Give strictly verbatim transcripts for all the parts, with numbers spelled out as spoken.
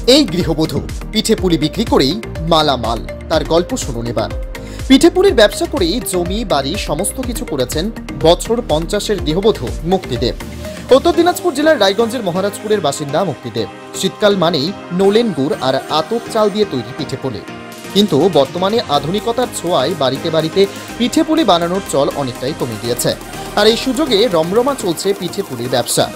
এই গৃহবধূ পিঠেপুলি বিক্রি করেই মালামাল। তার গল্প শুনুন এবার। পিঠেপুলির ব্যবসা করেই জমি বাড়ি সমস্ত কিছু করেছেন বছর পঞ্চাশের গৃহবধূ মুক্তিদেব। উত্তর দিনাজপুর জেলার রায়গঞ্জের মহারাজপুরের বাসিন্দা মুক্তিদেব। শীতকাল মানেই নোলেন গুড় আর আতপ চাল দিয়ে তৈরি পিঠেপুলি। কিন্তু বর্তমানে আধুনিকতার ছোঁয়ায় বাড়িতে বাড়িতে পিঠেপুলি বানানোর চল অনেকটাই কমে গিয়েছে। আর এই সুযোগে রমরমা চলছে পিঠেপুলির ব্যবসা।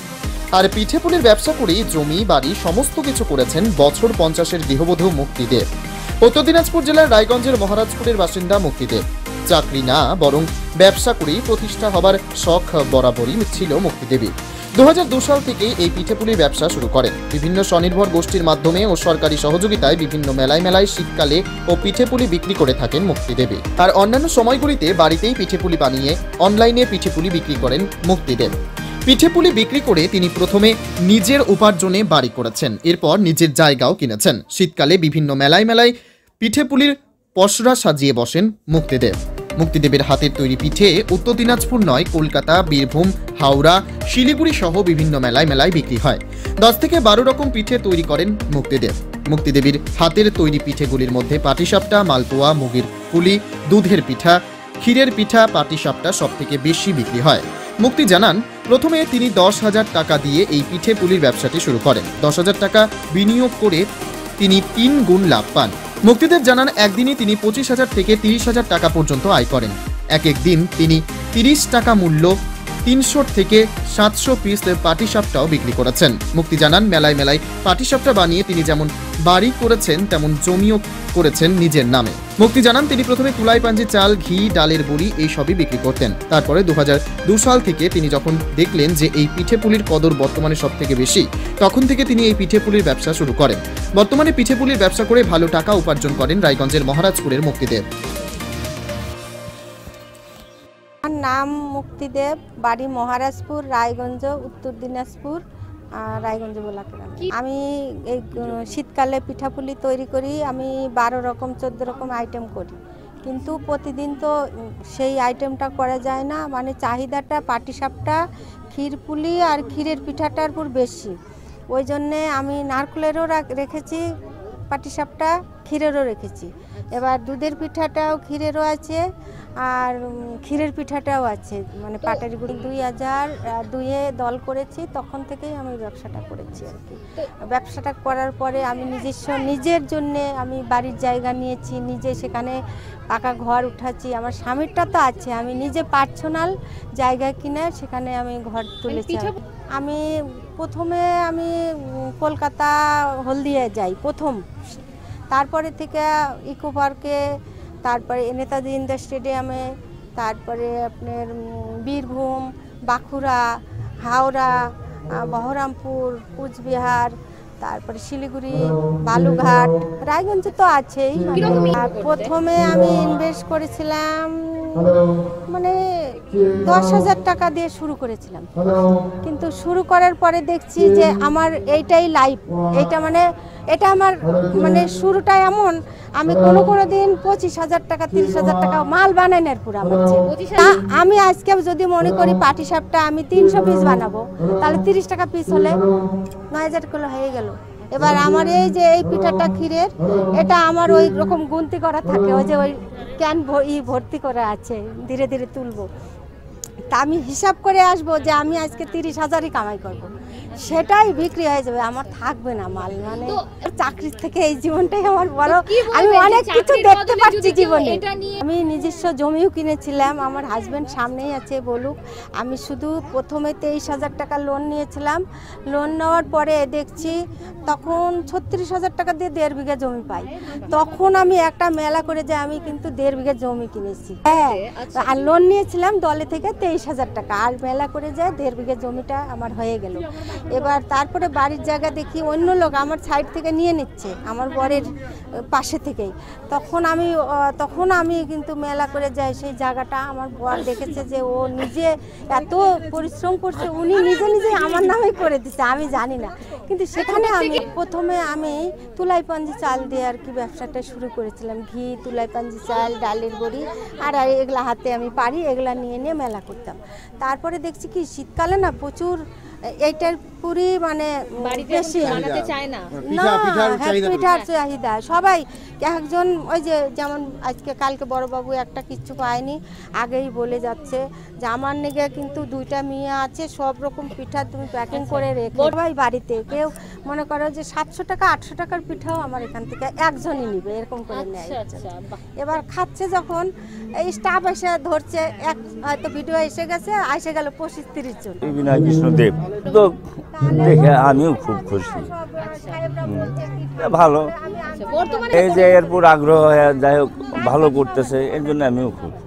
আর পিঠেপুলির ব্যবসা করেই জমি বাড়ি সমস্ত কিছু করেছেন বছর পঞ্চাশের গৃহবধূ মুক্তিদেব। উত্তর দিনাজপুর জেলার রায়গঞ্জের মহারাজপুরের বাসিন্দা মুক্তিদেব। চাকরি না বরং ব্যবসা করেই প্রতিষ্ঠা হবার শখ বরাবরই ছিল মুক্তিদেবীর। দু হাজার দু সাল থেকে এই পিঠেপুলির ব্যবসা শুরু করেন। বিভিন্ন স্বনির্ভর গোষ্ঠীর মাধ্যমে ও সরকারি সহযোগিতায় বিভিন্ন মেলায় মেলায় শীতকালে ও পিঠেপুলি বিক্রি করে থাকেন মুক্তিদেবী। আর অন্যান্য সময়গুলিতে বাড়িতেই পিঠেপুলি বানিয়ে অনলাইনে পিঠেপুলি বিক্রি করেন মুক্তিদেব। পিঠেপুলি বিক্রি করে তিনি প্রথমে নিজের উপার্জনে বাড়ি করেছেন, এরপর নিজের জায়গাও কিনেছেন। শীতকালে বিভিন্ন মেলায় মেলায় পিঠেপুলির পসরা সাজিয়ে বসেন মুক্তিদেব। মুক্তিদেবের হাতের তৈরি পিঠে উত্তর দিনাজপুর নয়, কলকাতা, বীরভূম, হাওড়া, শিলিগুড়ি সহ বিভিন্ন মেলায় মেলায় বিক্রি হয়। দশ থেকে বারো রকম পিঠে তৈরি করেন মুক্তিদেব। মুক্তিদেবীর হাতের তৈরি পিঠেগুলির মধ্যে পাটিসাপটা, মালপোয়া, মুগের পুলি, দুধের পিঠা, ক্ষীরের পিঠা, পাটিসাপটা সব থেকে বেশি বিক্রি হয়। মুক্তি জানান, প্রথমে তিনি দশ হাজার টাকা দিয়ে এই পিঠে পুলির ব্যবসাটি শুরু করেন। দশ হাজার টাকা বিনিয়োগ করে তিনি তিন গুণ লাভ পান। মুক্তিদেব জানান, একদিনই তিনি পঁচিশ হাজার থেকে তিরিশ হাজার টাকা পর্যন্ত আয় করেন। এক এক দিন তিনি তিরিশ টাকা মূল্য তিনশো থেকে সাতশো পিস পাটিসাপটাও বিক্রি করেছেন। মুক্তি জানান, মেলায় মেলায় পাটিসাপটা বানিয়ে তিনি যেমন বাড়ি করেছেন তেমন জমিও করেছেন নিজের নামে। মুক্তি জানান, তিনি প্রথমে তুলাই পাঞ্জি চাল, ঘি, ডালের বড়ি এই সবই বিক্রি করতেন। তারপরে দু হাজার দু সাল থেকে তিনি যখন দেখলেন যে এই পিঠেপুলির কদর বর্তমানে সব থেকে বেশি, তখন থেকে তিনি এই পিঠেপুলির ব্যবসা শুরু করেন। বর্তমানে পিঠেপুলির ব্যবসা করে ভালো টাকা উপার্জন করেন রায়গঞ্জের মহারাজপুরের মুক্তিদেব। আমার নাম মুক্তিদেব, বাড়ি মহারাজপুর, রায়গঞ্জ, উত্তর দিনাজপুর, রায়গঞ্জ বলা গ্রাম। আমি এই শীতকালে পিঠাপুলি তৈরি করি। আমি বারো রকম চোদ্দ রকম আইটেম করি, কিন্তু প্রতিদিন তো সেই আইটেমটা করা যায় না। মানে চাহিদাটা পাটিসাপটা, ক্ষীরপুলি আর ক্ষীরের পিঠাটার উপর বেশি। ওই জন্যে আমি নারকেলেরও রেখেছি পাটিসাপটা, ক্ষীরেরও রেখেছি। এবার দুধের পিঠাটাও ক্ষীরেরও আছে আর ক্ষীরের পিঠাটাও আছে। মানে পাটারি গুঁড়ি দুই হাজার দুইয়ে দল করেছি, তখন থেকেই আমি ব্যবসাটা করেছি আর কি। ব্যবসাটা করার পরে আমি নিজস্ব নিজের জন্যে আমি বাড়ির জায়গা নিয়েছি, নিজে সেখানে পাকা ঘর উঠাচ্ছি। আমার স্বামীরটা তো আছে, আমি নিজে পার্সোনাল জায়গা কিনে সেখানে আমি ঘর তুলেছি। আমি প্রথমে আমি কলকাতা হলদিয়ায় যাই প্রথম, তারপরে থেকে ইকো পার্কে, তারপরে নেতাজি ইন্ডোর স্টেডিয়ামে, তারপরে আপনার বীরভূম, বাঁকুড়া, হাওড়া, বহরমপুর, কুচবিহার, তারপরে শিলিগুড়ি, বালুঘাট, রায়গঞ্জ তো আছেই। প্রথমে আমি ইনভেস্ট করেছিলাম মানে দশ হাজার টাকা দিয়ে শুরু করেছিলাম, কিন্তু শুরু করার পরে দেখছি যে আমার এইটাই লাইফ, এইটা মানে এটা আমার মানে শুরুটা এমন, আমি কোনো কোনো দিন পঁচিশ হাজার টাকা তিরিশ হাজার টাকা মাল বানাই না পুরো আমার। আমি আজকে যদি মনে করি পাটিসাপটা আমি তিনশো পিস বানাবো, তাহলে তিরিশ টাকা পিস হলে নয় হাজার কিলো হয়ে গেল। এবার আমার এই যে এই পিঠাটা ক্ষীরের, এটা আমার ওই রকম গুনতি করা থাকে, ওই যে ওই ক্যান ই ভর্তি করা আছে, ধীরে ধীরে তুলবো। তা আমি হিসাব করে আসবো যে আমি আজকে তিরিশ হাজারই কামাই করবো, সেটাই বিক্রি হয়ে যাবে, আমার থাকবে না মাল। মানে চাকরির থেকে এই জীবনটাই আমার বড়। আমি অনেক কিছু দেখতে পাচ্ছি জীবনে। আমি নিজস্ব জমিও কিনেছিলাম, আমার হাজব্যান্ড সামনেই আছে বলুক। আমি শুধু প্রথমে তেইশ হাজার টাকা লোন নিয়েছিলাম। লোন নেওয়ার পরে দেখছি তখন ছত্রিশ হাজার টাকা দিয়ে দেড় বিঘা জমি পাই। তখন আমি একটা মেলা করে যে আমি কিন্তু দেড় বিঘা জমি কিনেছি। হ্যাঁ, আর লোন নিয়েছিলাম দলে থেকে তেইশ হাজার টাকা, আর মেলা করে যায় দেড় বিঘা জমিটা আমার হয়ে গেল। এবার তারপরে বাড়ির জায়গা দেখি অন্য লোক আমার সাইড থেকে নিয়ে নিচ্ছে, আমার বরের পাশে থেকেই। তখন আমি তখন আমি কিন্তু মেলা করে যাই, সেই জায়গাটা আমার বর দেখেছে যে ও নিজে এত পরিশ্রম করছে, উনি নিজে নিজে আমার নামে করে দিচ্ছে, আমি জানি না। কিন্তু সেখানে আমি প্রথমে আমি তুলাই পাঞ্জি চাল দিয়ে আর কি ব্যবসাটা শুরু করেছিলাম। ঘি, তুলাই পাঞ্জি চাল, ডালের বড়ি আর এগুলা হাতে আমি পারি, এগুলা নিয়ে নিয়ে মেলা করতাম। তারপরে দেখছি কি শীতকালে না প্রচুর এইটার পুরি মানে বাড়িতে বেশি এখন বানাতে চায় না। না পিঠা পিঠার হ্যাঁ, চাহিদা পিঠার চাহিদা সবাই একজন ওই যে যেমন আজকে কালকে বড়বাবু একটা কিচ্ছু পায়নি আগেই বলে যাচ্ছে যে আমার নিগে কিন্তু দুইটা মেয়ে আছে সব রকম পিঠা তুমি প্যাকিং করে রেখে সবাই বাড়িতে কেউ মনে করো যে সাতশো টাকা আটশো টাকার পিঠাও আমার এখান থেকে একজনই নিবে এরকম করে নেয় আচ্ছা আচ্ছা বাহ। এবার খাচ্ছে যখন এই স্টাফ এসে ধরছে এক হয়তো ভিডিও এসে গেছে এসে গেল পঁচিশ তিরিশ জন বিনয় কৃষ্ণদেব তো দেখে আমিও খুব খুশি ভালো আচ্ছা, বর্তমানে এই যে এরপর আগ্রহ হয়ে যাই হোক ভালো করতেছে এর জন্য আমিও খুব